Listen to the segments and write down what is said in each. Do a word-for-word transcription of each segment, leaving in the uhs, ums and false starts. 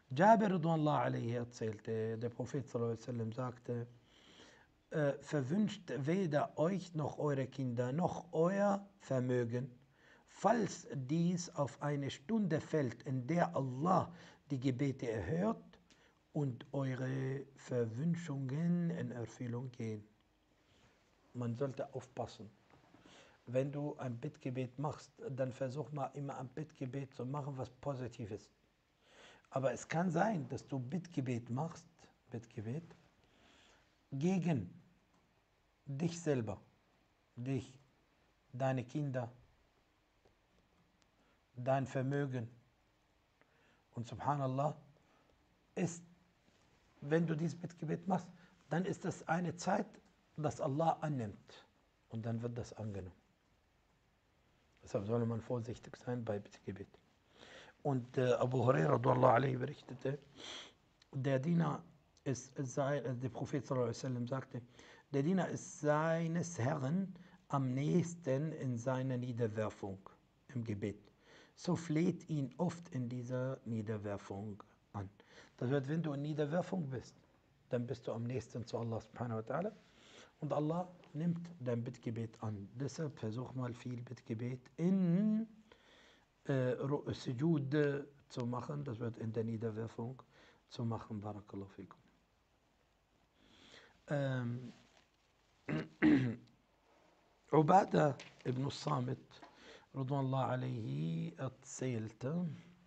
Jabir radhiyallahu anhu erzählte, der Prophet sallallahu alaihi wasallam sagte, äh, verwünscht weder euch noch eure Kinder noch euer Vermögen, falls dies auf eine Stunde fällt, in der Allah die Gebete erhört und eure Verwünschungen in Erfüllung gehen. Man sollte aufpassen. Wenn du ein Bittgebet machst, dann versuch mal immer ein Bittgebet zu machen, was positiv ist. Aber es kann sein, dass du Bittgebet machst, Bittgebet, gegen dich selber, dich, deine Kinder, dein Vermögen. Und subhanallah, ist, wenn du dieses Bittgebet machst, dann ist das eine Zeit, dass Allah annimmt. Und dann wird das angenommen. Deshalb soll man vorsichtig sein bei Bittgebet. Und äh, Abu Huraira berichtete, der Diener ist, sei, der Prophet sallallahu alaihi wasallam sagte, der Diener ist seines Herrn am nächsten in seiner Niederwerfung im Gebet. So fleht ihn oft in dieser Niederwerfung an. Das heißt, wenn du in Niederwerfung bist, dann bist du am nächsten zu Allah subhanahu wa ta'ala und Allah nimmt dein Bittgebet an. Deshalb versuch mal viel Bittgebet in äh, Sujud zu machen, das wird in der Niederwerfung zu machen. Barakallahu fikum. Ähm, Ubadah ibn al-Samit radhiyallahu alayhi erzählte,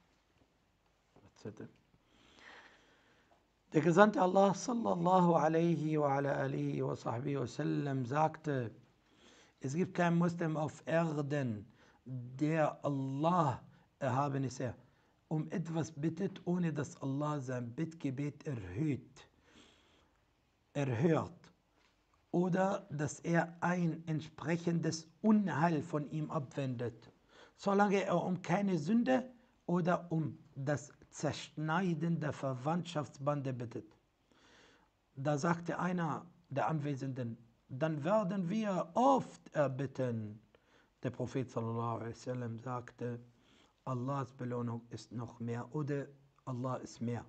der Gesandte Allah sallallahu alaihi wa ala alihi wa sahbihi wa sallam sagte, es gibt keinen Muslim auf Erden, der Allah erhaben ist er, um etwas bittet, ohne dass Allah sein Bittgebet erhöht, erhört, oder dass er ein entsprechendes Unheil von ihm abwendet, solange er um keine Sünde oder um das Zerschneiden der Verwandtschaftsbande bittet. Da sagte einer der Anwesenden, dann werden wir oft erbitten. Der Prophet sallallahu alaihi wasallam sagte, Allahs Belohnung ist noch mehr oder Allah ist mehr.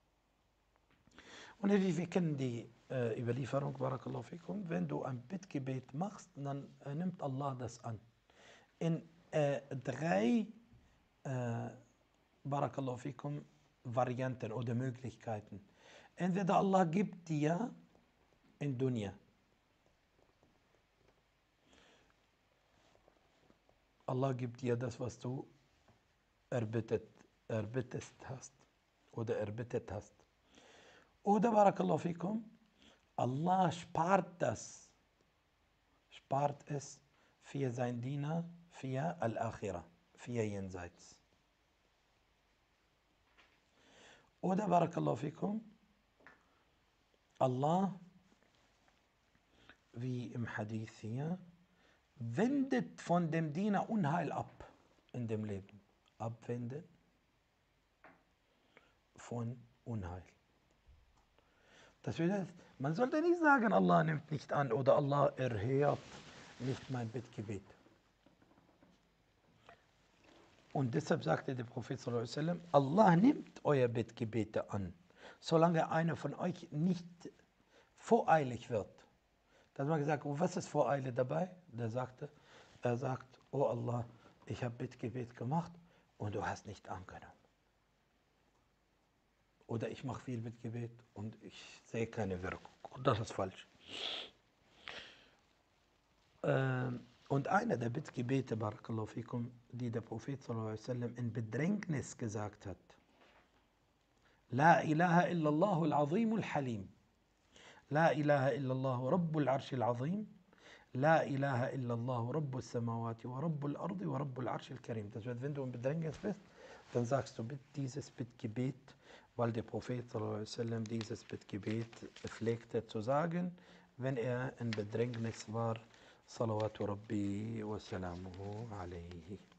Und wir kennen die äh, Überlieferung, barakallahu fikum, wenn du ein Bittgebet machst, dann äh, nimmt Allah das an. In äh, drei äh, barakallahu fikum Varianten oder Möglichkeiten. Entweder Allah gibt dir in Dunya Allah gibt dir das, was du erbittet, erbittest hast oder erbittet hast. Oder barakallahu fikum, Allah spart das, spart es für sein Diener, für Al-Akhirah, für jenseits. Oder barakallahu fikum, Allah, wie im Hadith hier, wendet von dem Diener Unheil ab in dem Leben. Abwenden von Unheil. Das bedeutet, man sollte nicht sagen, Allah nimmt nicht an oder Allah erhört nicht mein Bittgebet. Und deshalb sagte der Prophet sallallahu alaihi wasallam, Allah nimmt euer Bittgebete an, solange einer von euch nicht voreilig wird. Da hat man gesagt, oh, was ist Voreile dabei? Der sagte, er sagt, oh Allah, ich habe Bittgebet gemacht und du hast nicht angenommen. Oder ich mache viel Bittgebet und ich sehe keine Wirkung. Und das ist falsch. Ähm, und einer der Bittgebete, barakallahu fikum, die der Prophet sallallahu alaihi wasallam in Bedrängnis gesagt hat, La ilaha illallah al-azim al-halim. لا إله إلا الله رب العرش العظيم لا إله إلا الله رب السماوات ورب الأرض ورب العرش الكريم. Das wird, wenn du in Bedrängnis bist, dann sagst du dieses Bittgebet, weil der Prophet sallallahu alaihi wasallam dieses Bittgebet pflegte zu sagen, wenn er in Bedrängnis war. Salawatu Rabbi wa salamuhu alaihi.